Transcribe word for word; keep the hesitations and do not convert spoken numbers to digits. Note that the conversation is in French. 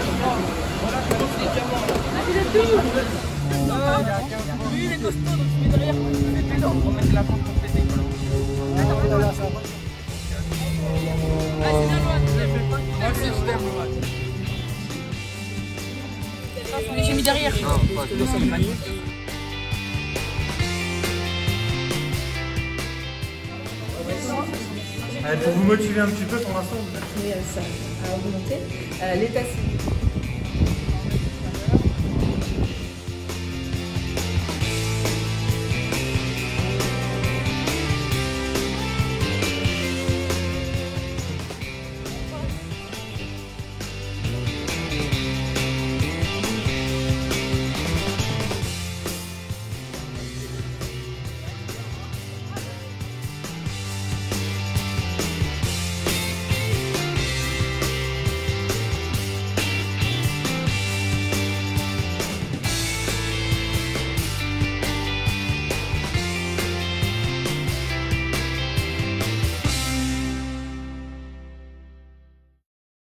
Il est tout. Lui, il est costaud, donc tu mets derrière. On met de la pompe pour t'aider. Ah, c'est bien loin. Moi aussi, je t'aime, loin. J'ai mis derrière. Non, pas de ça. Allez, pour vous motiver un petit peu pour l'instant, Mais ça a augmenté. Euh, L'état civil.